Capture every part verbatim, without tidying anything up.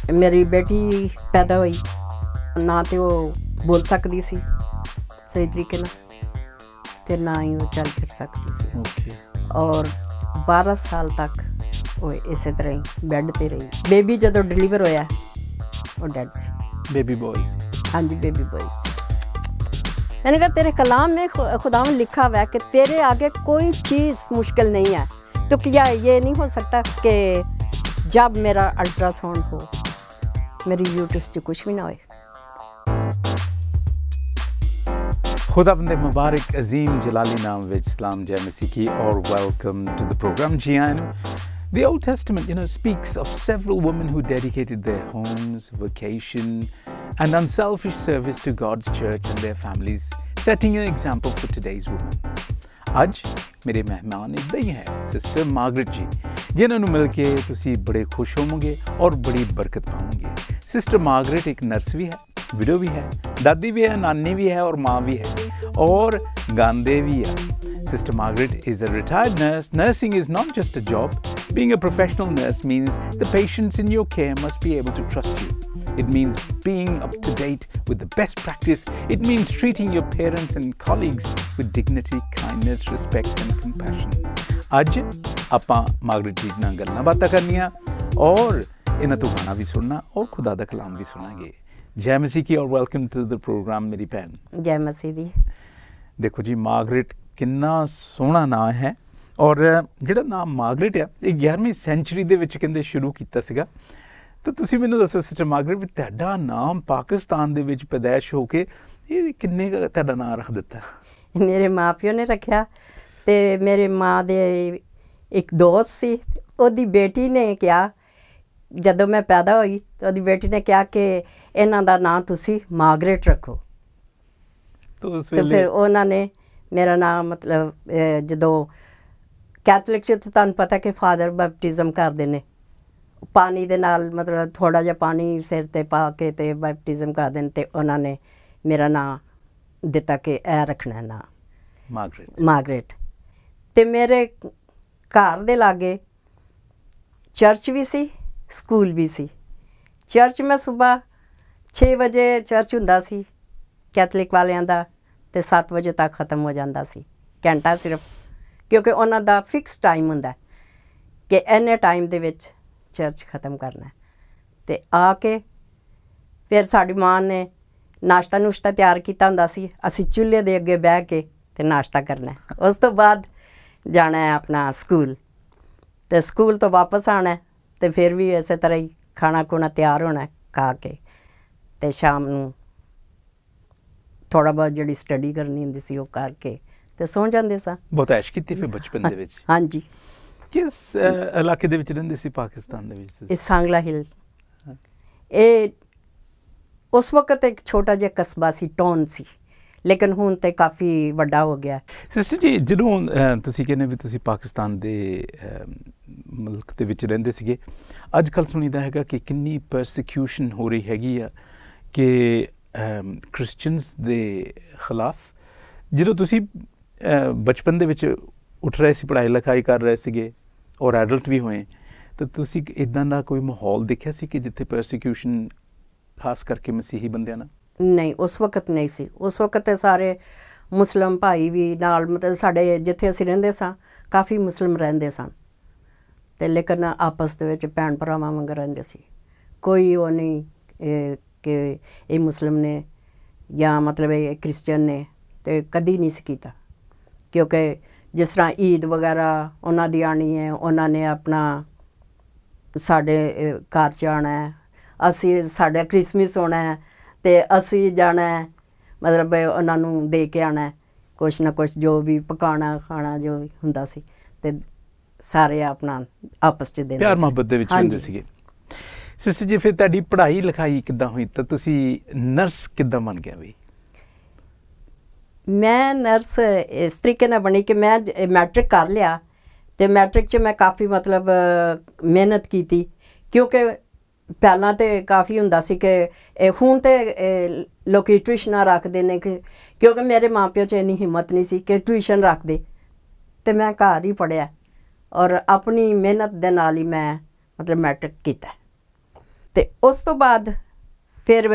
मेरी बेटी पैदा हुई ना तो वो बोल सकती सी सही तरीके ना ते ना ही वो चल फिर सकती सी okay. और बारह साल तक वो इस तरह ही बैड ते रही। बेबी जो डिलीवर होया वो डेड सी। बेबी बॉय सी? हाँ जी बेबी बॉय सी। मैंने कहा तेरे कलाम में खुदा में लिखा हुआ है कि तेरे आगे कोई चीज़ मुश्किल नहीं है, तो क्या ये नहीं हो सकता कि जब मेरा अल्ट्रासाउंड हो मेरी यूट्रस से कुछ भी ना होए। खुदावंद मुबारक अजीम जलाली नाम विच सलाम जय मसीह की और वेलकम टू द प्रोग्राम जी आए नु। The Old Testament, you know, speaks of several women who dedicated their homes, vocation, and unselfish service to God's church and their families, setting an example for today's women. आज मेरे मेहमान इदां ही है sister Margaret जी, जिन्हां नूं मिल के तुसीं बड़े खुश होवोगे और बड़ी बरकत पाओगे। सिस्टर मार्गरेट एक नर्स भी है, विडो भी है, दादी भी है, नानी भी है और माँ भी है और गांदे भी है। Sister Margaret is a retired nurse. Nursing is not just a job. Being a professional nurse means the patients in your care must be able to trust you. It means being up to date with the best practice. It means treating your parents and colleagues with dignity, kindness, respect and compassion. आज आपां Margaret जी नाल गल्लां बातां करनियां और इन्हां तों गाना भी सुनना और खुदा दा कलाम भी सुनांगे। जय मसीह की और वेलकम टू द प्रोग्राम मेरी भैन। जय मसीह दी। देखो जी मार्गरेट किन्ना सोहना नाम है और जिहड़ा नाम मार्गरेट है ये ग्यारहवीं सेंचुरी दे विच कहंदे शुरू कीता सीगा। तो तुसीं मैनूं दसो सिस्टर मार्गरेट भी तुहाडा नाम पाकिस्तान दे विच पैदाइश हो के ये किन्ने तुहाडा नाम रख दिता? मेरे माँ प्यो ने रखा ते मेरे माँ दे एक दोस्त सी ओदी बेटी ने कहा जदों मैं पैदा हुई तो ओदी बेटी ने कहा कि इन्हां दा नाम तुसीं मार्गरेट रखो। तो उस तो फिर उन्होंने मेरा नाम मतलब जो कैथलिक च तुहानूं पता कि फादर बैप्टिज़म करदे ने पानी दे नाल मतलब थोड़ा जिहा पानी सिर ते पा के ते बैप्टिज़म करदे ने ते उन्होंने मेरा नाम दिता कि ए रखना नाम मार्गरेट। मार्गरेट ते मेरे घर दे लागे चर्च भी सी स्कूल भी सी। चर्च में सुबह छे बजे चर्च हुंदा सी कैथलिक वालियां दा ते सत्त बजे तक ख़त्म हो जाता सी घंटा सिर्फ, क्योंकि उन्हां दा फिक्स टाइम हुंदा कि इन्ने टाइम दे विच चर्च ख़त्म करना है। ते आके फिर साडी माँ ने नाश्ता नुश्ता तैयार कीता हुंदा सी, असीं चुल्हे दे अगे बह के ते नाश्ता करना है। उस तो बाद जाना है अपना स्कूल ते स्कूल तो वापस आना है ते फिर भी इस तरह ही खाना खुना तैयार होना है खा के ते शाम नूं थोड़ा बहुत जिहड़ी स्टडी करनी हुंदी सी ओह करके ते सौ जांदे सा। बहुत ऐश कीती फिर बचपन दे विच? हाँ जी। किस इलाके दे विच रहिंदे सी पाकिस्तान दे विच? इस सांगला हिल। ए उस वक्त एक छोटा जिहा कस्बा सी, टाउन सी, लेकिन हुण ते काफ़ी वड्डा हो गया। सिस्टर जी जदों तुसीं कहने भी तुसीं पाकिस्तान दे मुल्क दे विच रहिंदे सीगे, अजकल सुनीदा हैगा कि किन्नी परसिक्यूशन हो रही हैगी आ कि क्रिश्चियंस दे खिलाफ। जो तुसी बचपन दे विच उठ रहे सी, पढ़ाई लिखाई कर रहे सीगे और एडल्ट भी होए, तो तुसी इदां दा कोई माहौल देखिया सी कि जिथे परसिक्यूशन खास करके मसीही बंदियां ना? नहीं उस वक्त नहीं सी। उस वक्त सारे मुस्लिम भाई भी नाल मतलब साडे जिथे असीं रहिंदे सां काफ़ी मुस्लिम रहिंदे सन ते लेकिन आपस दे विच भैन भरावां वांग रहिंदे सी। कोई वो नहीं कि ये मुस्लिम ने या मतलब ये क्रिश्चियन ने तो कदी नहीं कीता, क्योंकि जिस तरह ईद वगैरह उन्हां दी आनी है, उन्होंने अपना साढ़े घर च आना है, असी साढ़ा क्रिसमस होना है तो असी जाना है मतलब उन्होंने दे के आना है कुछ ना कुछ जो भी पकाना खाना जो भी हुंदा सी ते सारे अपना आपस च देंदे प्यार मुहब्बत दे विच रहिंदे सीगे। सिस्टर जी फिर तुहाडी पढ़ाई लिखाई किद्दां हुई तो तुसी नर्स किद्दां बन गया बई? मैं नर्स इस तरीके नाल बनी कि मैं मैट्रिक कर लिया तो मैट्रिक च मैं काफ़ी मतलब मेहनत की थी, क्योंकि पहला तो काफ़ी हुंदा सी कि हुण तो लोग ट्यूशनां रखते हैं कि क्योंकि मेरे माँ प्यो च इन्नी हिम्मत नहीं सी कि ट्यूशन रख दे, तो मैं घर ही पढ़िया और अपनी मेहनत दे नाल ही मैं मतलब मैट्रिक कीता। ते उस तो बाद फिर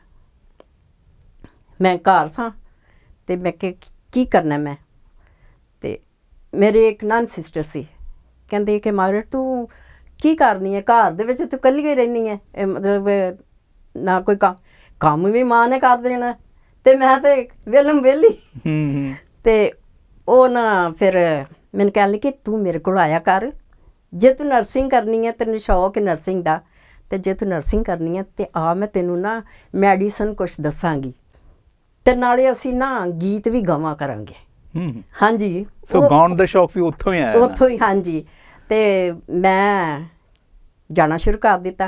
मैं घर सां ते मैं के की करना मैं ते मेरे एक नन सिस्टर सी कहंदे कि मार्गरेट तू की करनी है घर दे विच तू कल्ली ही रहनी है मतलब ना कोई काम काम भी मां ने कर देना ते मैं ते वेलम वेली ते ओ ना फिर मैंने कहने कि तू मेरे को आया कर जे तू नर्सिंग करनी है तेन शौक है नर्सिंग का तो जे तू नर्सिंग करनी है तो आ मैं तेनू ना मैडिसन कुछ दसांगी ते नाले असी ना गीत भी गावा करांगे। हाँ जी सो गाउन दा शौक भी उत्थों ही आया उत्थों ही। हाँ जी ते मैं जाना शुरू कर दिता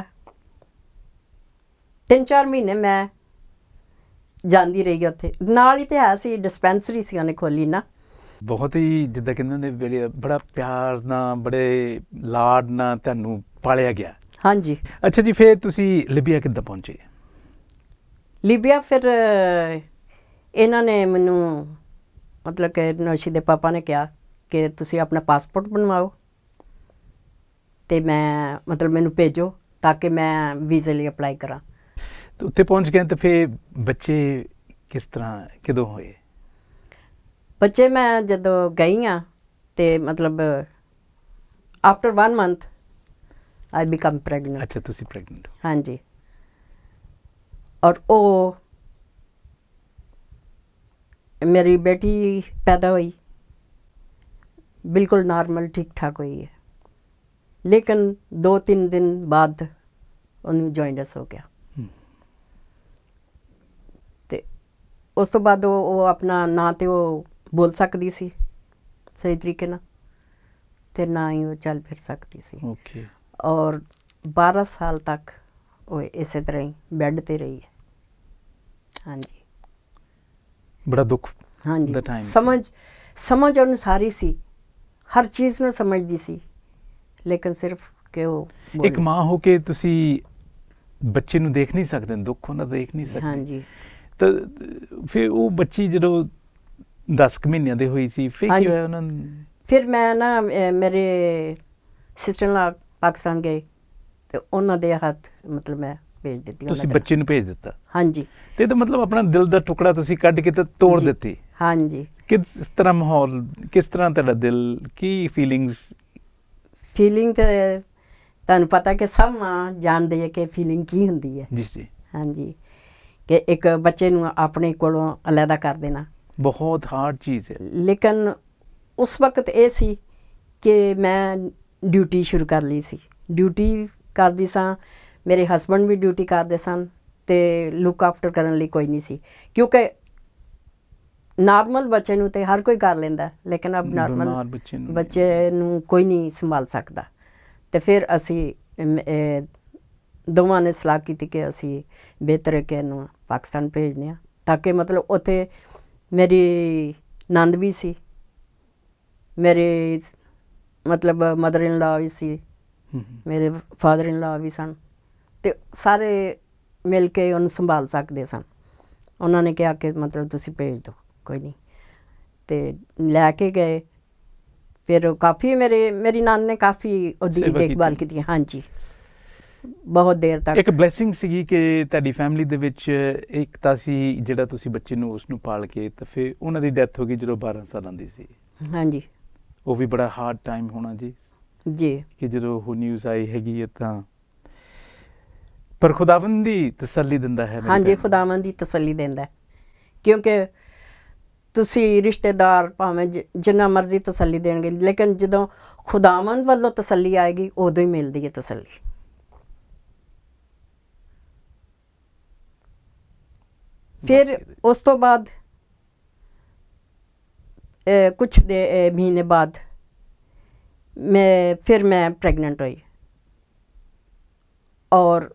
तीन चार महीने मैं जाती रही उत्थे नाल ही तो है सी डिस्पेंसरी सी उन्हें खोली ना। बहुत ही जिद्दां कहंदे ने बड़ा प्यार ना बड़े लाड ना तुहानू पालिया गया। हाँ जी। अच्छा जी फिर तुसी लीबिया किद्दां पहुंचे? लीबिया फिर इन्हां ने मैनू मतलब कि नौशी दे पापा ने कहा कि तुसी अपना पासपोर्ट बनवाओ ते मैं मतलब मैनू भेजो ताकि मैं वीज़े लिए अप्लाई करा। तो उत्थे पहुंच गए तो फिर बच्चे किस तरह कदों होए? बच्चे मैं जदों गई हाँ तो मतलब after one month I become pregnant. अच्छा तुसी प्रैगनेंट? हाँ जी। और वो मेरी बेटी पैदा हुई बिल्कुल नॉर्मल ठीक ठाक हुई है लेकिन दो तीन दिन बाद उन्हें जॉइंडस हो गया ते उस तो बाद वो, वो अपना ना तो वो बोल सकती सी सही तरीके ना ते ना ही वो चल फिर सकती सी। ओके। और बारह साल तक वो इस तरह ही बेड ते रही है। हाँ जी। बड़ा दुख। हाँ जी समझ समझ उन्हें सारी सी हर चीज़ में समझती सी लेकिन सिर्फ कि वो एक माँ हो के तुसी बच्चे नू देख नहीं सकते दुख उन्हें देख नहीं सकते। हाँ जी। तो फिर वो बच्ची जो दस महीनों दे हुई सी फिर हाँ की होया उन्होंने? फिर मैं ना मेरे सिस्टर ला पाकिस्तान गए तो उन्होंने दे हाथ मतलब मैं भेज दी तुसी बच्चे नू भेज दिता? हाँ जी। ते तो मतलब अपना दिल दा टुकड़ा तुसी कढ के तो तोड़ दिती? हाँ जी। किस तरह माहौल किस तरह तेरा दिल की फीलिंग्स? फीलिंग तो तुहानू पता कि सब मां जानदी है कि फीलिंग की हुंदी है। जी जी। हाँ जी कि एक बच्चे नू अपने कोलों अलहदा कर देना बहुत हार्ड चीज़ है। लेकिन उस वक्त ये सी कि मैं ड्यूटी शुरू कर ली सी ड्यूटी करदी सां मेरे हसबैंड भी ड्यूटी करते सन ते लुक आफ्टर करने लिए कोई नहीं सी क्योंकि नॉर्मल बच्चे नू ते हर कोई कर लेंदा लेकिन अब नॉर्मल बच्चे नू बच्चे नू कोई नहीं संभाल सकता। तो फिर असी दोवां ने सलाह की कि असी बेहतर है कि इहनूं पाकिस्तान भेजने आ ताकि मतलब उत्थे मेरी नंद भी सी मेरे मतलब मदर इन लॉ भी सी मेरे फादर इन लॉ भी सन ते सारे मिल के उन्हें संभाल सकते सन। उन्होंने कहा कि मतलब तुसी भेज दो कोई नहीं ते लैके गए फिर काफ़ी मेरे मेरी नान ने काफ़ी उहदी देखभाल की। हाँ जी बहुत देर तक एक ब्लैसिंग सी कि तुहाडी फैमिली दे विच एक तां सी जिहड़ा तुसी बच्चे नूं उसनूं पाल के ते फिर उन्हां दी डैथ हो गई जदों बारह सालां दी सी। हाँ जी वो भी बड़ा हार्ड टाइम होना जी जी कि जदों वो न्यूज़ आई हैगी है तां पर खुदावंद दी तसल्ली दिंदा है। हाँ जी खुदावंद दी तसल्ली दिंदा है क्योंकि तुसी रिश्तेदार भावें जिन्ना मर्जी तसल्ली देणगे लेकिन जदों खुदावंद वालों तसल्ली आएगी उदों ही मिलदी है तसल्ली। फिर उस तो बाद ए, कुछ दे महीने बाद मैं फिर मैं प्रेग्नेंट हुई और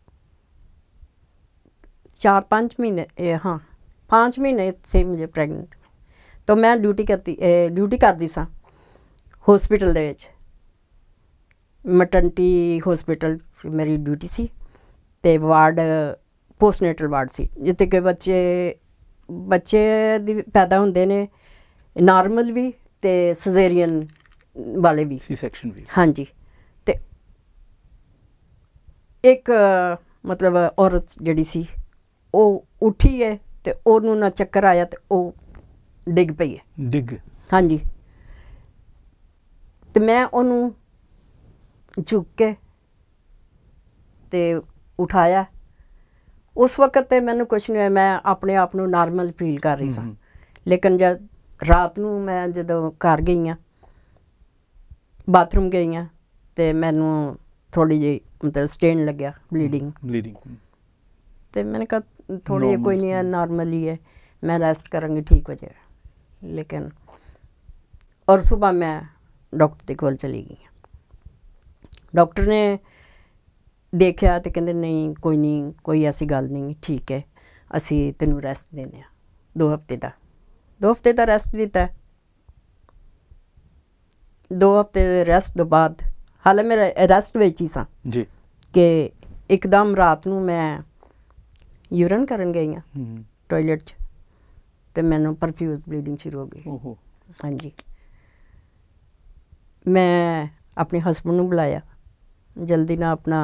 चार पाँच महीने हाँ पाँच महीने थे मुझे प्रेग्नेंट तो मैं ड्यूटी करती ड्यूटी करती सा हॉस्पिटल दे विच मैटरनिटी हॉस्पिटल मेरी ड्यूटी सी ते वार्ड पोस्टनेटल वार्ड सी जिथे कि बच्चे बच्चे दी पैदा होंदे ने नॉर्मल भी ते सजेरियन वाले भी सी सेक्शन भी। हाँ जी ते एक मतलब औरत जिहड़ी सी ਉਹ ਉੱਠੀ है तो ਉਹਨੂੰ ना चक्कर आया तो ਉਹ ਡਿੱਗ ਪਈ है ਡਿੱਗ हाँ जी तो मैं ਉਹਨੂੰ झुक के ते उठाया उस वक्त ते मैनू कुछ नहीं होया मैं अपने आप नू नॉर्मल फील कर रही सां लेकिन जब रात नू मैं जदों घर गई हाँ बाथरूम गई हाँ तो मैनू थोड़ी जी मतलब स्टेन लग्या ब्लीडिंग ब्लीडिंग तो मैंने कहा थोड़ी जी कोई नहीं है नॉर्मल ही है मैं रेस्ट करूँगी ठीक हो जाएगा लेकिन और सुबह मैं डॉक्टर के कोल चली गई डॉक्टर ने देखा तो कहते नहीं कोई नहीं कोई ऐसी गल नहीं ठीक है असी तेनू रेस्ट देने दो हफ्ते का दो हफ्ते का रेस्ट दिता दो हफ्ते रेस्ट तो बाद हाले मेरा रेस्ट विच ही सा जी कि एकदम रात नू मैं यूरन करन गई हाँ टॉयलेट च तो मैनू परफ्यूज ब्लीडिंग शुरू हो गई हाँ जी मैं अपने हसबैंड नू बुलाया जल्दी ना अपना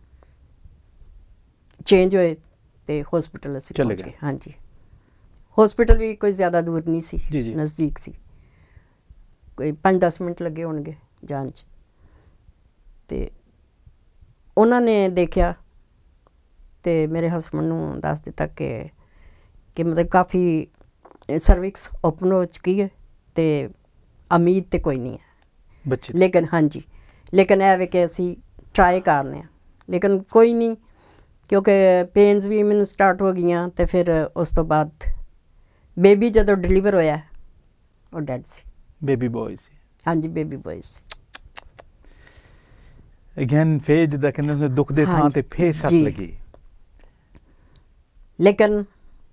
चेंज होए तो हॉस्पिटल असीं पहुंच गए हाँ जी हॉस्पिटल भी कोई ज़्यादा दूर नहीं सी नज़दीक सी कोई पाँच दस मिनट लगे होणगे जान च ते उन्होंने देखा तो मेरे हसबैंड नू दस दिता कि कि मतलब काफ़ी सर्विक्स ओपन हो चुकी है तो उम्मीद तो कोई नहीं है बच्चे लेकिन हाँ जी लेकिन यह कि असी ट्राई करने लेकिन कोई नहीं क्योंकि पेन्स भी मैनू स्टार्ट हो गई तो फिर उस तो बाद बेबी जदों डिलीवर होया वो डैड सी बेबी बॉय सी हाँ जी बेबी बॉय सी अगेन फिर जिद्दां कहंदे दुख दे थां ते फिर सट लगी लेकिन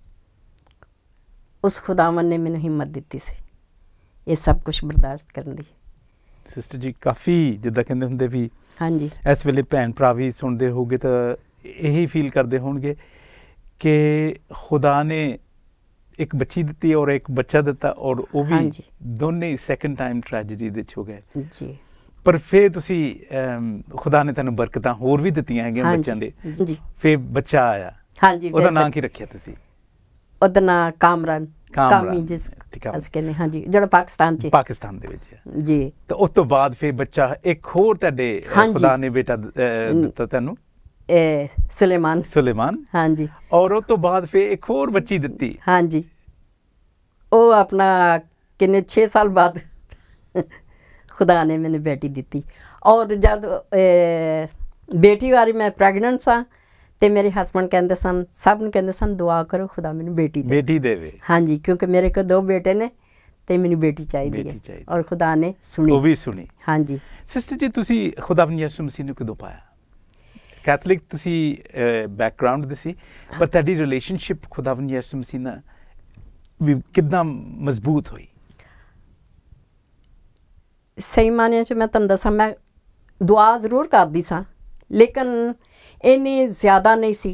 उस खुदावन ने मैनू हिम्मत दी सी ये सब कुछ बर्दाश्त करने दी सिस्टर जी काफ़ी जिद्दां कहंदे हुंदे भी हाँ जी इस वेले भैन भरा भी सुनते होगे तो यही फील करते होंगे कि खुदा ने एक बच्ची दी और एक बच्चा दिता और वो भी हाँ दोनों सैकेंड टाइम ट्रैजेडी दे हो गए जी पर फिर तुसी खुदा ने तेन बरकतां होर भी दित्तियां हैगियां हाँ बच्चों दे जी फिर बच्चा आया हाँ जी ਉਹਦਾ ਨਾਂ ਕੀ ਰੱਖਿਆ ਤੁਸੀਂ ਉਹਦਾ ਨਾਂ ਕਾਮਰਾਨ ਕਾਮੀ ਜਿਸ ਅਸੀਂ ਕਹਿੰਦੇ ਹਾਂ ਜੀ ਜਿਹੜਾ ਪਾਕਿਸਤਾਨ ਚ ਪਾਕਿਸਤਾਨ ਦੇ ਵਿੱਚ ਜੀ ਤੇ ਉਸ ਤੋਂ ਬਾਅਦ ਫਿਰ ਬੱਚਾ ਇੱਕ ਹੋਰ ਤੁਹਾਡੇ ਖੁਦਾ ਨੇ ਬੇਟਾ ਦਿੱਤਾ ਤੈਨੂੰ ਇਹ ਸੁਲੇਮਾਨ ਸੁਲੇਮਾਨ ਹਾਂ ਜੀ ਔਰ ਉਸ ਤੋਂ ਬਾਅਦ ਫਿਰ ਇੱਕ ਹੋਰ ਬੱਚੀ ਦਿੱਤੀ ਹਾਂ ਜੀ ਉਹ ਆਪਣਾ ਕਿੰਨੇ ਛੇ ਸਾਲ ਬਾਅਦ खुदा ने मैंने बेटी दी और जब बेटी वारी मैं प्रैगनेंट सा तो मेरे हसबैंड कहते सन सब न कहते सन दुआ करो खुदा मैंने बेटी दे बेटी देवे हाँ जी क्योंकि मेरे को दो बेटे ने तो मैंने बेटी चाहिए है और खुदा ने सुनी वो भी सुनी हाँ जी सिस्टर जी तुसी खुदा यसू मसीह नूं कदों पाया कैथलिक तुसी बैकग्राउंड दसी पर तुहाडी रिलेशनशिप खुदा यसू मसीह नाल भी कितना मजबूत हुई सही माने च मैं तुहानूं दसां मैं दुआ जरूर करदी सां लेकिन इन्नी ज़्यादा नहीं सी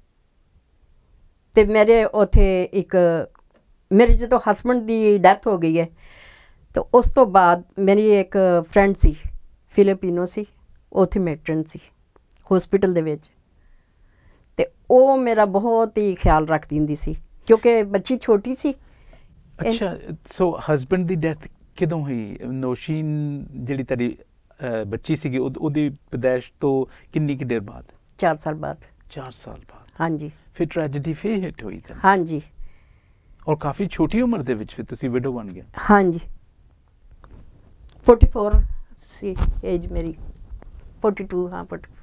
ते मेरे उत्थे एक मेरे जो हसबैंड की डैथ हो गई है तो उस तो बाद मेरी एक फ्रेंड सी फिलिपिनो सी उत्थे मेट्रन सी हॉस्पिटल दे विच ते ओ मेरा बहुत ही ख्याल रखती हुंदी सी क्योंकि बच्ची छोटी सी अच्छा सो हसबैंड की डैथ किदों हुई नौशीन जिहड़ी तेरी बच्ची सी ओदी पैदाइश तो किन्नी की देर बाद चार साल बाद चार साल बाद हाँ जी फिर ट्रैजेडी फिर हिट हुई थी हाँ जी और काफ़ी छोटी उम्र दे विच फिर तुसी विडो बन गए हाँ जी फोर्टी फोर सी एज मेरी फोर्टी टू हाँ फोर्टी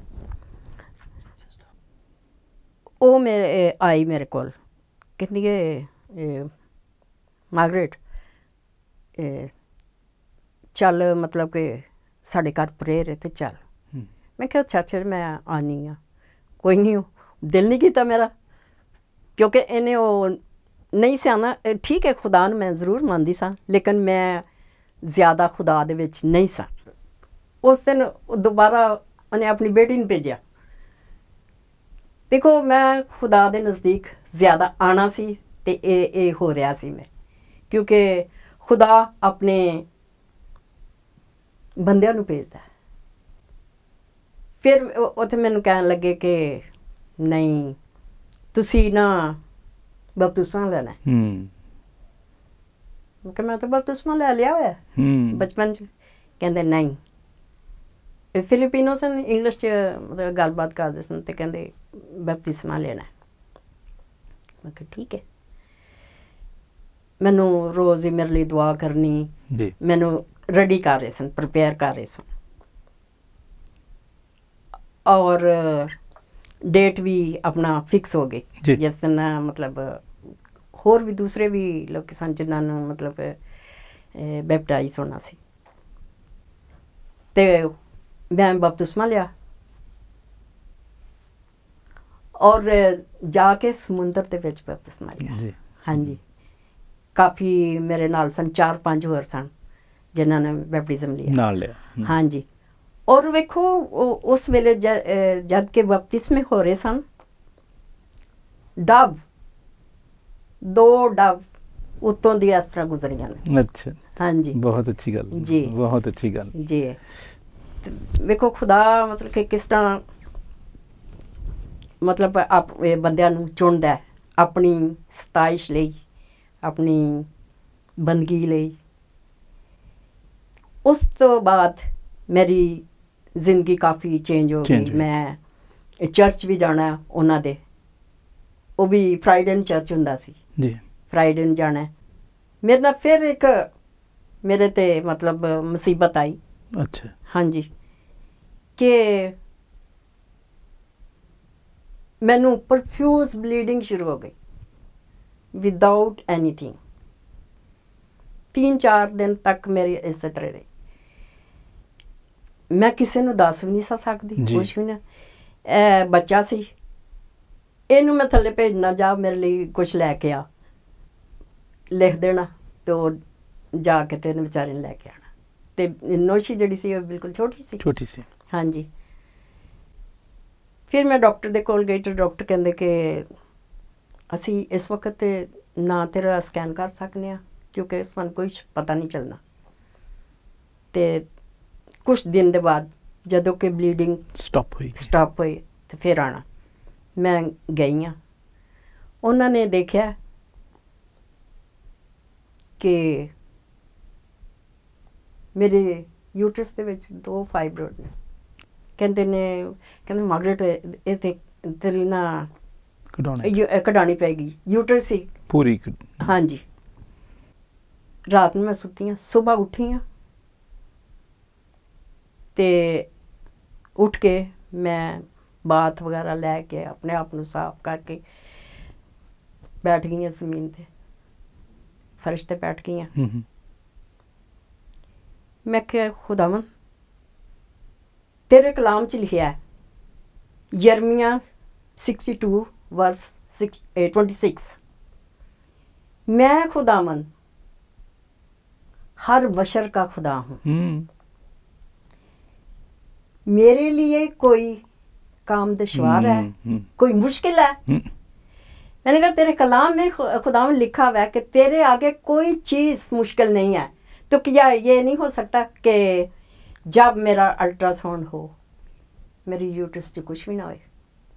वो मेरे आई मेरे कोल कहती है मार्गरेट चल मतलब कि साढ़े घर प्रेयर है तो चल मैं क्या अच्छा अच्छा मैं आनी हाँ कोई नहीं दिल नहीं किया मेरा क्योंकि इन्हें वो नहीं से आना ठीक है खुदा ने मैं जरूर मानती सा लेकिन मैं ज़्यादा खुदा दे विच नहीं सा उस दिन दोबारा उन्हें अपनी बेटी ने भेजा देखो मैं खुदा दे नज़दीक ज़्यादा आना सी ते ए, ए हो रहा सी मैं क्योंकि खुदा अपने बंदियां नूं भेजदा फिर उत्थे मैनूं कहण लगे कि ਨਹੀਂ ਤੁਸੀਂ ਨਾ ਬਪਤਿਸਮਾ ਲੈਣਾ। ਹੂੰ ਕਿ ਮੈਂ ਤਾਂ ਬਪਤਿਸਮਾ ਲੈ ਲਿਆ ਹੋਇਆ ਬਚਪਨ 'ਚ। ਕਹਿੰਦੇ ਨਹੀਂ, ਇਹ ਫਿਲੀਪੀਨੋ ਸਨ, ਇੰਗਲਿਸ਼ 'ਚ ਮਤਲਬ ਗੱਲਬਾਤ ਕਰਦੇ ਸਨ ਅਤੇ ਕਹਿੰਦੇ ਬਪਤਿਸਮਾ ਲੈਣਾ। ਮੈਂ ਕਿਹਾ ਠੀਕ ਹੈ। ਮੈਨੂੰ ਰੋਜ਼ ਹੀ ਮੇਰੇ ਲਈ ਦੁਆ ਕਰਨੀ, ਮੈਨੂੰ ਰੈਡੀ ਕਰ ਰਹੇ ਸਨ, ਪ੍ਰਪੇਅਰ ਕਰ ਰਹੇ ਸਨ। ਔਰ ਡੇਟ ਵੀ ਆਪਣਾ ਫਿਕਸ ਹੋ ਗਈ ਜਿਸ ਦਿਨ ਮਤਲਬ ਹੋਰ ਵੀ ਦੂਸਰੇ ਵੀ ਲੋਕ ਸਨ ਜਿਨ੍ਹਾਂ ਨੂੰ ਮਤਲਬ ਬੈਪਟਾਈਜ਼ ਹੋਣਾ ਸੀ। ਅਤੇ ਮੈਂ ਬਪਤਿਸਮਾ ਲਿਆ ਔਰ ਜਾ ਕੇ ਸਮੁੰਦਰ ਦੇ ਵਿੱਚ ਬਪਤਿਸਮਾ ਲਿਆ। ਹਾਂਜੀ, ਕਾਫੀ ਮੇਰੇ ਨਾਲ ਸਨ, ਚਾਰ ਪੰਜ ਹੋਰ ਸਨ ਜਿਨ੍ਹਾਂ ਨੇ ਬੈਪਟਿਜ਼ਮ ਲਿਆ ਨਾਲ ਲਿਆ। ਹਾਂਜੀ, ਔਰ ਵੇਖੋ ਉਸ ਵੇਲੇ ਜ ਜਦ ਕਿ ਬਪਤਿਸਮੇ ਹੋ ਰਹੇ ਸਨ, ਡਵ ਦੋ ਡਵ ਉੱਤੋਂ ਦੀ ਇਸ ਤਰ੍ਹਾਂ ਗੁਜ਼ਰੀਆਂ ਨੇ। ਅੱਛਾ, ਹਾਂਜੀ, ਬਹੁਤ ਅੱਛੀ ਗੱਲ ਜੀ, ਬਹੁਤ ਅੱਛੀ ਗੱਲ ਜੀ। ਵੇਖੋ ਖੁਦਾ ਮਤਲਬ ਕਿ ਕਿਸ ਤਰ੍ਹਾਂ ਮਤਲਬ ਆਪ ਬੰਦਿਆਂ ਨੂੰ ਚੁਣਦਾ ਆਪਣੀ ਸਤਾਇਸ਼ ਲਈ, ਆਪਣੀ ਬੰਦਗੀ ਲਈ। ਉਸ ਤੋਂ ਬਾਅਦ ਮੇਰੀ ਜ਼ਿੰਦਗੀ ਕਾਫੀ ਚੇਂਜ ਹੋ ਗਈ। ਮੈਂ ਚਰਚ ਵੀ ਜਾਣਾ ਉਹਨਾਂ ਦੇ, ਉਹ ਵੀ ਫਰਾਈਡੇ ਨੂੰ ਚਰਚ ਹੁੰਦਾ ਸੀ ਜੀ, ਫਰਾਈਡੇ ਨੂੰ ਜਾਣਾ। ਮੇਰੇ ਨਾਲ ਫਿਰ ਇੱਕ ਮੇਰੇ 'ਤੇ ਮਤਲਬ ਮੁਸੀਬਤ ਆਈ। ਅੱਛਾ, ਹਾਂਜੀ, ਕਿ ਮੈਨੂੰ ਪ੍ਰੋਫਿਊਜ਼ ਬਲੀਡਿੰਗ ਸ਼ੁਰੂ ਹੋ ਗਈ ਵਿਦਾਊਟ ਐਨੀਥਿੰਗ। ਤਿੰਨ ਚਾਰ ਦਿਨ ਤੱਕ ਮੇਰੀ ਇਸੇ ਤਰ੍ਹਾਂ ਰਹੀ। ਮੈਂ ਕਿਸੇ ਨੂੰ ਦੱਸ ਵੀ ਨਹੀਂ ਸੀ ਸਕਦੀ ਕੁਛ ਵੀ ਨਾ। ਇਹ ਬੱਚਾ ਸੀ, ਇਹਨੂੰ ਮੈਂ ਥੱਲੇ ਭੇਜਣਾ, ਜਾ ਮੇਰੇ ਲਈ ਕੁਛ ਲੈ ਕੇ ਆ, ਲਿਖ ਦੇਣਾ ਅਤੇ ਉਹ ਜਾ ਕੇ ਤੇ ਇਹਨੂੰ ਵਿਚਾਰੇ ਨੂੰ ਲੈ ਕੇ ਆਉਣਾ। ਅਤੇ ਨੋਸ਼ੀ ਜਿਹੜੀ ਸੀ ਉਹ ਬਿਲਕੁਲ ਛੋਟੀ ਸੀ ਛੋਟੀ ਸੀ ਹਾਂਜੀ। ਫਿਰ ਮੈਂ ਡਾਕਟਰ ਦੇ ਕੋਲ ਗਈ ਅਤੇ ਡਾਕਟਰ ਕਹਿੰਦੇ ਕਿ ਅਸੀਂ ਇਸ ਵਕਤ ਨਾ ਤੇਰਾ ਸਕੈਨ ਕਰ ਸਕਦੇ ਹਾਂ ਕਿਉਂਕਿ ਸਾਨੂੰ ਕੁਛ ਪਤਾ ਨਹੀਂ ਚੱਲਣਾ। ਅਤੇ ਕੁਛ ਦਿਨ ਦੇ ਬਾਅਦ ਜਦੋਂ ਕਿ ਬਲੀਡਿੰਗ ਸਟਾਪ ਹੋਈ ਸਟਾਪ ਹੋਈ ਅਤੇ ਫਿਰ ਆਉਣਾ। ਮੈਂ ਗਈ ਹਾਂ, ਉਹਨਾਂ ਨੇ ਦੇਖਿਆ ਕਿ ਮੇਰੇ ਯੂਟਰਸ ਦੇ ਵਿੱਚ ਦੋ ਫਾਈਬਰੋਇਡ ਨੇ। ਕਹਿੰਦੇ ਨੇ ਕਹਿੰਦੇ ਮਾਰਗਰੇਟ ਇਹ ਤੇ ਤੇਰੀ ਨਾ ਕਢਾਉਣੀ ਪਏਗੀ, ਯੂਟਰਸ ਸੀ ਪੂਰੀ। ਹਾਂਜੀ, ਰਾਤ ਨੂੰ ਮੈਂ ਸੁੱਤੀ ਹਾਂ, ਸੁਬਾਹ ਉੱਠੀ ਹਾਂ ਅਤੇ ਉੱਠ ਕੇ ਮੈਂ ਬਾਥ ਵਗੈਰਾ ਲੈ ਕੇ ਆਪਣੇ ਆਪ ਨੂੰ ਸਾਫ਼ ਕਰਕੇ ਬੈਠ ਗਈ ਹਾਂ ਜ਼ਮੀਨ 'ਤੇ, ਫਰਸ਼ 'ਤੇ ਬੈਠ ਗਈ ਹਾਂ। ਮੈਂ ਕਿਹਾ ਖੁਦਾਵੰ ਤੇਰੇ ਕਲਾਮ 'ਚ ਲਿਖਿਆ ਹੈ ਯਰਮੀਆ sixty two verse six twenty six, मैं खुदावन हर बशर का खुदा हूँ, मेरे लिए कोई काम दुश्वार है, कोई मुश्किल है। मैंने कहा तेरे कलाम में खुदावन लिखा हुआ है कि तेरे आगे कोई चीज़ मुश्किल नहीं है, तो क्या ये नहीं हो सकता कि जब मेरा अल्ट्रासाउंड हो मेरी यूट्रस से कुछ भी ना हो।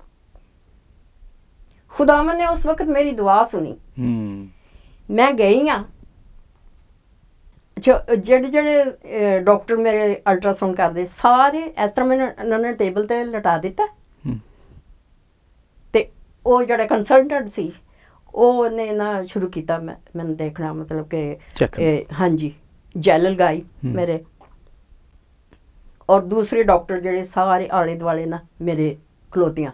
खुदावन ने उस वक्त मेरी दुआ सुनी। मैं गई हाँ, ਜਿਹੜੇ ਜਿਹੜੇ ਡਾਕਟਰ ਮੇਰੇ ਅਲਟਰਾਸਾਊਂਡ ਕਰਦੇ ਸਾਰੇ ਇਸ ਤਰ੍ਹਾਂ ਮੈਨੂੰ ਉਹਨਾਂ ਨੇ ਟੇਬਲ 'ਤੇ ਲਿਟਾ ਦਿੱਤਾ ਅਤੇ ਉਹ ਜਿਹੜਾ ਕੰਸਲਟੈਂਟ ਸੀ ਉਹਨੇ ਨਾ ਸ਼ੁਰੂ ਕੀਤਾ ਮੈਂ ਮੈਨੂੰ ਦੇਖਣਾ ਮਤਲਬ ਕਿ ਹਾਂਜੀ ਜੈਲ ਲਗਾਈ ਮੇਰੇ, ਔਰ ਦੂਸਰੇ ਡਾਕਟਰ ਜਿਹੜੇ ਸਾਰੇ ਆਲੇ ਦੁਆਲੇ ਨਾ ਮੇਰੇ ਖਲੋਤੀਆਂ।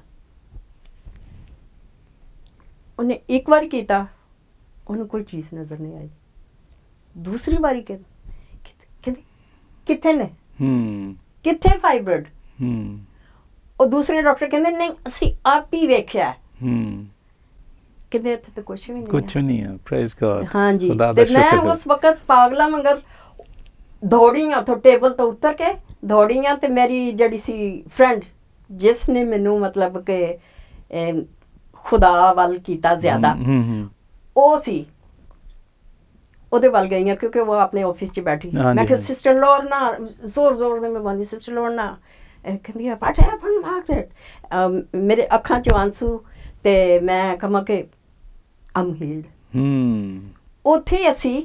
ਉਹਨੇ ਇੱਕ ਵਾਰ ਕੀਤਾ, ਉਹਨੂੰ ਕੋਈ ਚੀਜ਼ ਨਜ਼ਰ ਨਹੀਂ ਆਈ। ਦੂਸਰੀ ਵਾਰੀ ਕਹਿੰਦੇ ਕਹਿੰਦੇ ਕਿੱਥੇ ਨੇ, ਕਿੱਥੇ ਫਾਈਬਰਡ? ਉਹ ਦੂਸਰੇ ਡਾਕਟਰ ਕਹਿੰਦੇ ਨਹੀਂ ਅਸੀਂ ਆਪ ਹੀ ਵੇਖਿਆ। ਕਹਿੰਦੇ ਇੱਥੇ ਤਾਂ ਕੁਛ ਵੀ ਨਹੀਂ, ਕੁਛ ਨਹੀਂ ਹੈ। Praise God. ਹਾਂਜੀ, ਤੇ ਮੈਂ ਉਸ ਵਕਤ ਪਾਗਲਾ ਮਗਰ ਦੌੜੀ ਹਾਂ ਉੱਥੋਂ ਟੇਬਲ ਤੋਂ ਉੱਤਰ ਕੇ ਦੌੜੀ ਹਾਂ, ਅਤੇ ਮੇਰੀ ਜਿਹੜੀ ਸੀ ਫਰੈਂਡ ਜਿਸ ਨੇ ਮੈਨੂੰ ਮਤਲਬ ਕਿ ਖੁਦਾ ਵੱਲ ਕੀਤਾ ਜ਼ਿਆਦਾ, ਉਹ ਸੀ, ਉਹਦੇ ਵੱਲ ਗਈ ਹਾਂ ਕਿਉਂਕਿ ਉਹ ਆਪਣੇ ਆਫਿਸ 'ਚ ਬੈਠੀ। ਮੈਂ ਕਿਹਾ ਸਿਸਟਰ ਲੋਰ ਨਾ ਜ਼ੋਰ ਜ਼ੋਰ ਦੇ ਮੈਂ ਬੰਦੀ ਸਿਸਟਰ ਲੋਰ ਨਾ कहती है व्हाट हैपेंड मार्गरेट मेरे अखां चों आंसू ते मैं कहां कि आई एम हील्ड उत्थे असी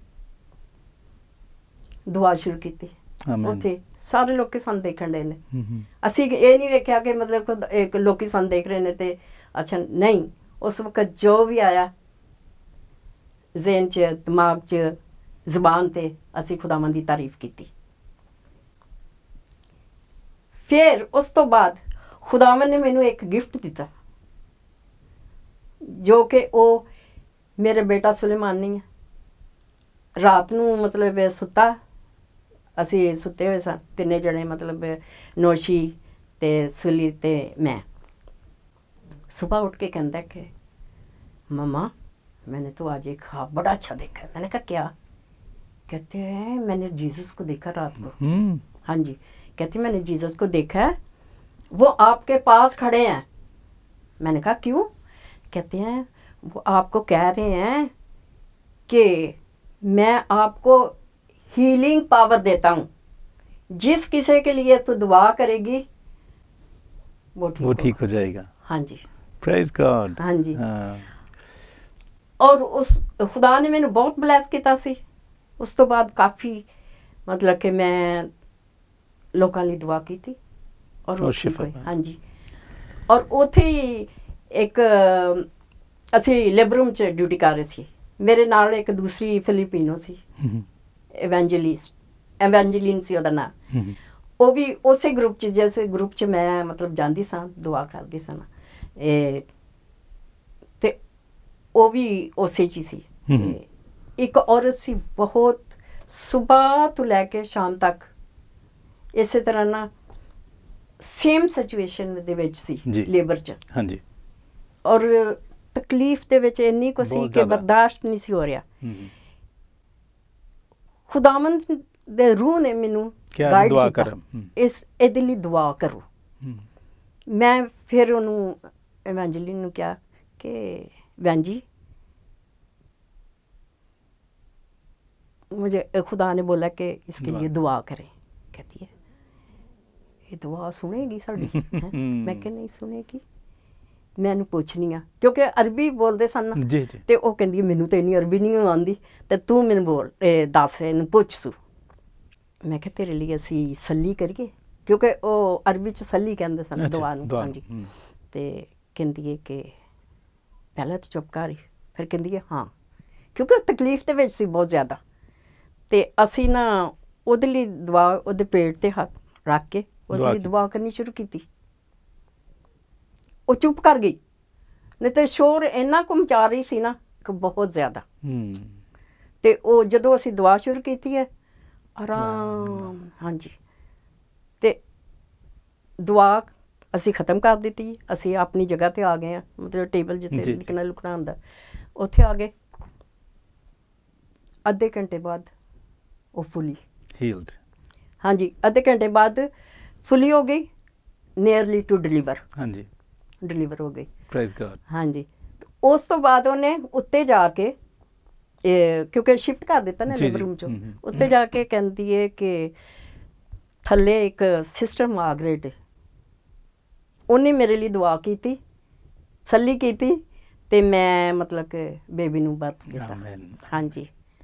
दुआ शुरू की उत्थे सारे लोग सन देखण दे ने असी ये नहीं वेख्या कि मतलब एक लोग सन देख रहे ने ते अच्छा नहीं उस वक्त जो भी आया ज़हन च दिमाग च ज़ुबान ते असी खुदावंद दी तारीफ की। फिर उस तो बाद खुदावंद ने मैनू एक गिफ्ट दिता जो कि वो मेरे बेटा सुलेमान नहीं है। रात नू मतलब सुता असी सुते हुए सन तिन्ने जने मतलब नौशी ते सुली ते मैं। सुबह उठ के कहता कि मम्मा मैंने तो आज एक ख्वाब बड़ा अच्छा देखा। मैंने कहा क्या? कहते हैं मैंने जीसस को देखा रात को। हाँ जी, कहते मैंने जीसस को देखा है, वो आपके पास खड़े हैं। मैंने कहा क्यों? कहते हैं वो आपको कह रहे हैं कि मैं आपको हीलिंग पावर देता हूँ, जिस किसी के लिए तू दुआ करेगी वो ठीक वो ठीक हो जाएगा। हाँ जी, प्रेज गॉड। हाँ जी। हाँ। और उस खुदा ने मैंने बहुत ब्लैस किया सी। उस तो बाद काफ़ी मतलब कि मैं लोगों लिए दुआ की थी और वो ठीक हुई। हाँ जी। और उथे ही एक असी लेबर रूम च ड्यूटी कर रहे सी। मेरे नाल एक दूसरी फिलिपिनो सी, एवेंजलिस्ट एवेंजलिन सी ओदा नाम। वो भी उसे ग्रुप च जैसे ग्रुप च मैं मतलब जाती सा दुआ करती सा ए ते वो भी उसे ची सी। एक औरत सी बहुत सुबह तो लैके शाम तक इस तरह ना सेम सिचुएशन दे विच सी लेबर च। हाँ जी। और तकलीफ दे विच इन्नी को सी कि बर्दाश्त नहीं सी हो रहा। खुदावंद दे रूह ने मैनू गाइड किया इस इहदे लई दुआ करो। मैं फिर उन्होंने एवेंजलिन नूं कहा कि बहन जी मुझे खुदा ने बोला कि इसके लिए दुआ करें। कहती है ये दुआ सुनेगी साड़ी? मैं क्या नहीं सुनेगी, मैनू पूछनी आ क्योंकि अरबी बोलते सन ते वो कहंदी मैनू तो इन्नी अरबी नहीं आती ते तू मैनू बोल दस इनू पुछ सू। मैं क्या तेरे लिए असी सली करिए क्योंकि वो अरबी च सली कहते सन दुआ नूं। हाँ जी। ते कहंदी है कि पहले तो चुप कर, फिर कहंदी है हाँ क्योंकि तकलीफ दे विच सी बहुत ज़्यादा। ते असी ना उहदे लई दुआ उहदे पेट ते हथ रख के उहदे लई दुआ करनी शुरू की। वो चुप कर गई, नहीं तो शोर इन्ना को मचा रही सी ना कि बहुत ज़्यादा। ते वो जदों असी दुआ शुरू की है आराम। हाँ जी। ते दुआ असी ख़त्म कर दी। असी अपनी जगह ते आ गए हैं, मतलब टेबल जिते लिखना लुकना होंदा उत्थे आ गए। अद्धे घंटे बाद वो फुली हील्ड। हाँ जी, अद्धे घंटे बाद फुली हो गई, नियरली टू डिलीवर। हाँ जी, डिलीवर हो गई। Praise God. हाँ जी। तो उस तो बाद उन्हें उत्ते जाके क्योंकि शिफ्ट कर दिता ना लेबर रूम चो, उत्ते जाके कहती है कि थल्ले एक सिस्टर मार्गरेट उन्हें मेरे लिए दुआ की थी, सली की थी, ते मैं मतलब कि बेबी नूं बर्थ दिता। हाँ जी।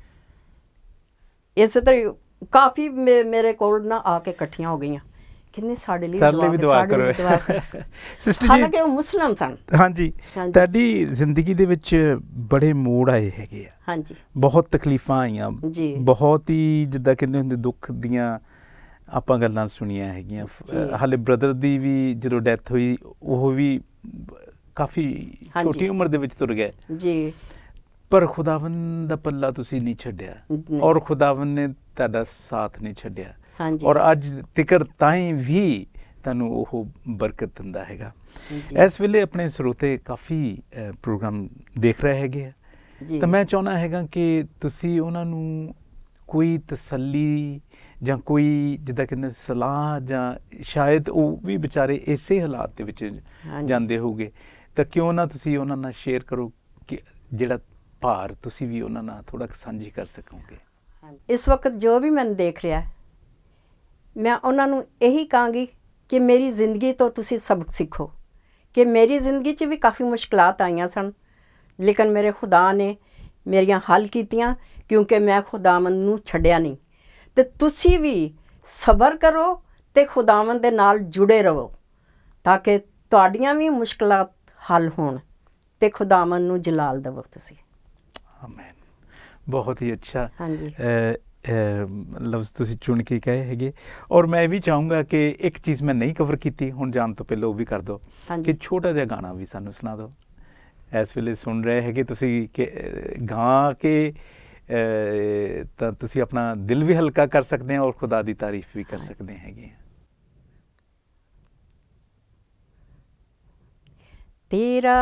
इस तरह काफ़ी मे, मेरे कोल ना आके इकट्ठियां हो गई किन्ने साडे लिए दुआ भी दुआ करो। सिस्टर जी हालांकि वो मुस्लिम सन। हाँ जी। ਤੁਹਾਡੀ ਜ਼ਿੰਦਗੀ ਦੇ ਵਿੱਚ ਬੜੇ ਮੋੜ ਆਏ ਹੈਗੇ ਆ। हाँ जी। ਬਹੁਤ ਤਕਲੀਫਾਂ ਆਈਆਂ ਜੀ, ਬਹੁਤ ਹੀ ਜਿੱਦਾਂ ਕਹਿੰਦੇ ਹੁੰਦੇ ਦੁੱਖ ਦੀਆਂ ਆਪਾਂ ਗੱਲਾਂ ਸੁਣੀਆਂ ਹੈਗੀਆਂ। ਹਾਲੇ ਬ੍ਰਦਰ ਦੀ ਵੀ ਜਦੋਂ ਡੈਥ ਹੋਈ ਉਹ ਵੀ ਕਾਫੀ ਛੋਟੀ ਉਮਰ ਦੇ ਵਿੱਚ ਤੁਰ ਗਏ ਜੀ। ਪਰ ਖੁਦਾਵੰਦ ਦਾ ਪੱਲਾ ਤੁਸੀਂ ਨਹੀਂ ਛੱਡਿਆ ਔਰ ਖੁਦਾਵੰਦ ਨੇ ਤੁਹਾਡਾ ਸਾਥ ਨਹੀਂ ਛੱਡਿਆ। ਔਰ ਅੱਜ ਤਿਕਰ ਤਾਈਂ ਵੀ ਤੁਹਾਨੂੰ ਉਹ ਬਰਕਤ ਦਿੰਦਾ ਹੈਗਾ। ਇਸ ਵੇਲੇ ਆਪਣੇ ਸਰੋਤੇ ਕਾਫੀ ਪ੍ਰੋਗਰਾਮ ਦੇਖ ਰਹੇ ਹੈਗੇ ਆ, ਤਾਂ ਮੈਂ ਚਾਹੁੰਦਾ ਹੈਗਾ ਕਿ ਤੁਸੀਂ ਉਹਨਾਂ ਨੂੰ ਕੋਈ ਤਸੱਲੀ ਜਾਂ ਕੋਈ ਜਿੱਦਾਂ ਕਹਿੰਦੇ ਸਲਾਹ, ਜਾਂ ਸ਼ਾਇਦ ਉਹ ਵੀ ਵਿਚਾਰੇ ਇਸੇ ਹਾਲਾਤ ਦੇ ਵਿੱਚ ਜਾਂਦੇ ਹੋਗੇ, ਤਾਂ ਕਿਉਂ ਨਾ ਤੁਸੀਂ ਉਹਨਾਂ ਨਾਲ ਸ਼ੇਅਰ ਕਰੋ ਕਿ ਜਿਹੜਾ ਭਾਰ ਤੁਸੀਂ ਵੀ ਉਹਨਾਂ ਨਾਲ ਥੋੜਾ ਸਾਂਝੀ ਕਰ ਸਕੋਗੇ। ਇਸ ਵਕਤ ਜੋ ਵੀ ਮੈਨੂੰ ਦੇਖ ਰਿਹਾ, ਮੈਂ ਉਹਨਾਂ ਨੂੰ ਇਹੀ ਕਹਾਂਗੀ कि मेरी जिंदगी तो तुसी सबक सीखो कि मेरी जिंदगी च भी काफ़ी मुश्किलात आईयां सन लेकिन मेरे खुदा ने मेरियां हल कीतियां क्योंकि मैं खुदावंद नूं छड्डिया नहीं ते तुसी भी सबर करो ते खुदावंद दे नाल जुड़े रहो ताकि तुहाड़ियां भी मुश्किलात हल होण ते खुदावंद नूं जलाल देवो तुसी। आमीन। बहुत ही अच्छा। हाँ जी। लफ्ज़ तुसी चुन के कहे हैगे और मैं भी चाहूँगा कि एक चीज़ मैं नहीं कवर की हुण जान तो पहले वो भी कर दो कि छोटा जिहा गाना भी सानू सुना दो। इस वेले सुन रहे हैगे तुसी कि गा के तां तुसी अपना दिल भी हल्का कर सकते हैं और खुदा दी तारीफ भी कर सकते हैगे। तेरा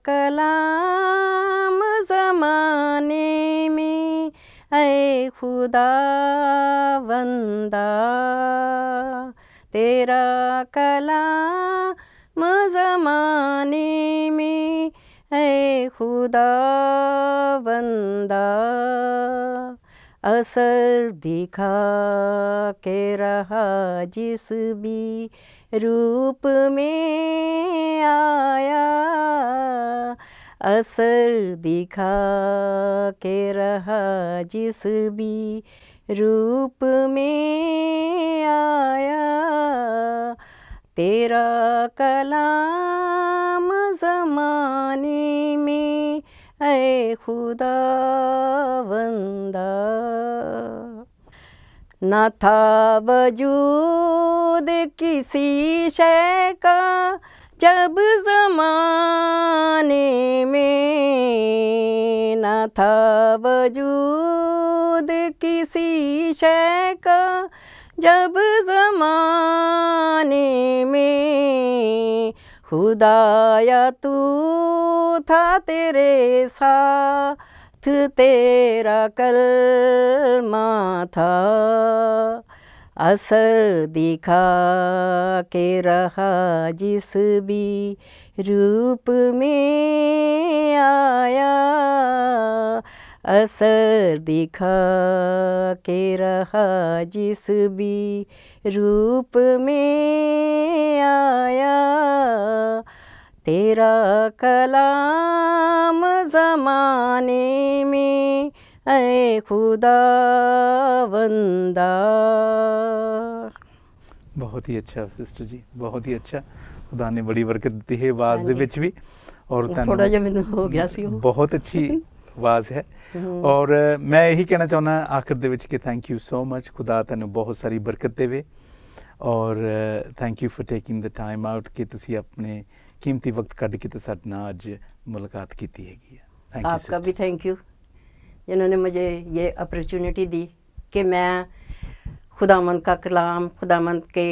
कलाम ज़माने में ऐ खुदा बंदा, तेरा कलाम ज़माने में ऐ खुदा बंदा, असर दिखा के रहा जिस भी रूप में आया, असर दिखा के रहा जिस भी रूप में आया, तेरा कलाम ज़माने में ऐ खुदा बंदा। न था वजूद किसी शय का जब ज़माने में, न था वजूद किसी शय का जब ज़माने में, खुदाया तू था तेरे साथ तेरा कलमा था, असर दिखा के रहा जिस भी रूप में आया, असर दिखा के रहा जिस भी रूप में आया, तेरा कलाम ज़माने में ऐ खुदा बंदा। बहुत ही अच्छा सिस्टर जी, बहुत ही अच्छा। खुदा ने बड़ी बरकत दी है आवाज़ दे विच भी और थोड़ा जिहा मैनूं हो गया सी बहुत अच्छी आवाज़ है और मैं यही कहना चाहुंदा आखिर दे विच कि थैंक यू सो मच। खुदा तैनूं बहुत सारी बरकत देवे और thank you for taking the time out कि तुसी अपने कीमती वक्त कढ़ के साथ ना आज मुलाकात की हैगी। Thank you. आपका भी थैंक यू जिन्होंने मुझे ये अपॉर्चुनिटी दी कि मैं खुदावंद का कलाम, खुदावंद के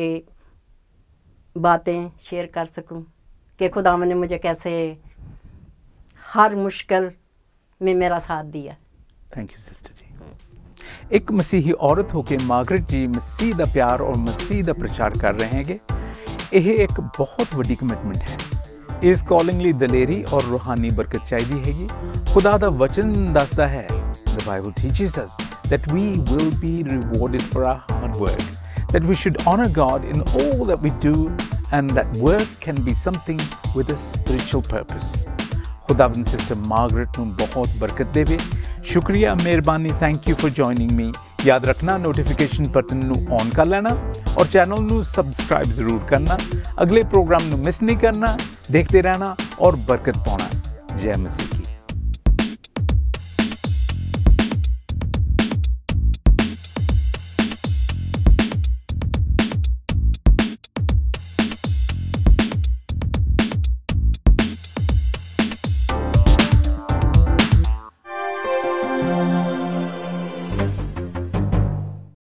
बातें शेयर कर सकूं कि खुदावंद ने मुझे कैसे हर मुश्किल में मेरा साथ दिया। थैंक यू सिस्टर जी। एक मसीही औरत होके मार्गरेट जी मसीह दा प्यार और मसीह दा प्रचार कर रहे हैं। यह एक बहुत बड़ी कमिटमेंट है। इस कॉलिंग ਲਈ ਦਲੇਰੀ और रूहानी बरकत चाहिए हैगी। खुदा दा वचन दसदा है, the Bible teaches us that we will be rewarded for our hard work, that we should honor God in all that we do and that work can be something with a spiritual purpose. खुदावंद sister Margaret ਨੂੰ बहुत बरकत देवे। शुक्रिया, मेहरबानी। Thank you for joining me. याद रखना notification button ਨੂੰ ऑन कर लेना और चैनल ਨੂੰ सब्सक्राइब जरूर करना। अगले प्रोग्राम ਨੂੰ मिस नहीं करना। देखते रहना और बरकत पाना। जय मसीह।